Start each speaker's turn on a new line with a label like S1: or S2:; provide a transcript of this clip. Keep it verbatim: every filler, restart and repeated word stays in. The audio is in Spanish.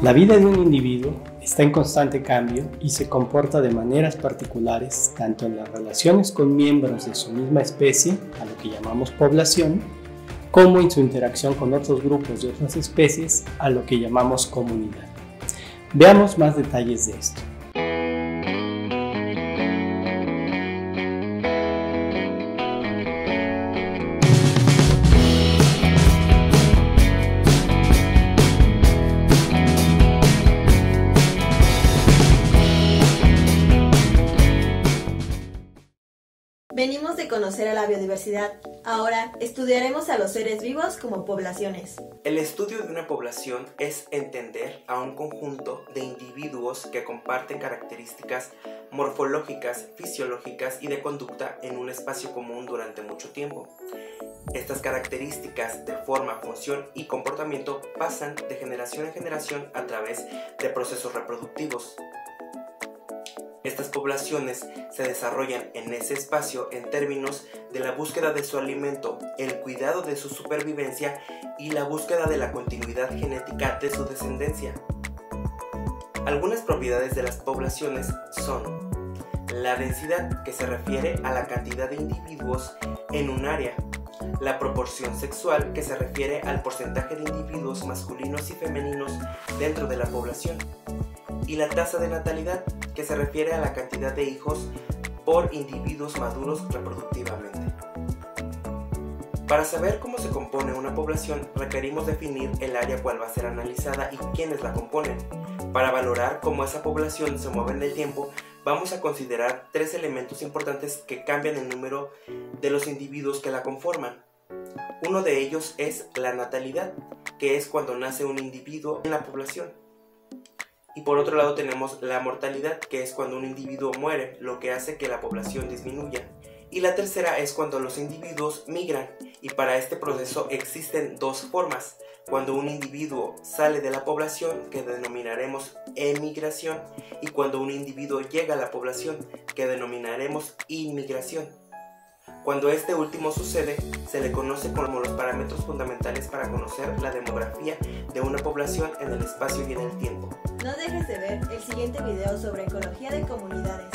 S1: La vida de un individuo está en constante cambio y se comporta de maneras particulares tanto en las relaciones con miembros de su misma especie, a lo que llamamos población, como en su interacción con otros grupos de otras especies, a lo que llamamos comunidad. Veamos más detalles de esto.
S2: Venimos de conocer a la biodiversidad, ahora estudiaremos a los seres vivos como poblaciones.
S3: El estudio de una población es entender a un conjunto de individuos que comparten características morfológicas, fisiológicas y de conducta en un espacio común durante mucho tiempo. Estas características de forma, función y comportamiento pasan de generación en generación a través de procesos reproductivos. Estas poblaciones se desarrollan en ese espacio en términos de la búsqueda de su alimento, el cuidado de su supervivencia y la búsqueda de la continuidad genética de su descendencia. Algunas propiedades de las poblaciones son la densidad, que se refiere a la cantidad de individuos en un área, la proporción sexual, que se refiere al porcentaje de individuos masculinos y femeninos dentro de la población, y la tasa de natalidad, que se refiere a la cantidad de hijos por individuos maduros reproductivamente. Para saber cómo se compone una población, requerimos definir el área cual va a ser analizada y quiénes la componen. Para valorar cómo esa población se mueve en el tiempo, vamos a considerar tres elementos importantes que cambian el número de los individuos que la conforman. Uno de ellos es la natalidad, que es cuando nace un individuo en la población. Y por otro lado tenemos la mortalidad, que es cuando un individuo muere, lo que hace que la población disminuya. Y la tercera es cuando los individuos migran, y para este proceso existen dos formas. Cuando un individuo sale de la población, que denominaremos emigración, y cuando un individuo llega a la población, que denominaremos inmigración. Cuando este último sucede, se le conoce como los parámetros fundamentales para conocer la demografía de una población en el espacio y en el tiempo.
S2: No dejes de ver el siguiente video sobre ecología de comunidades.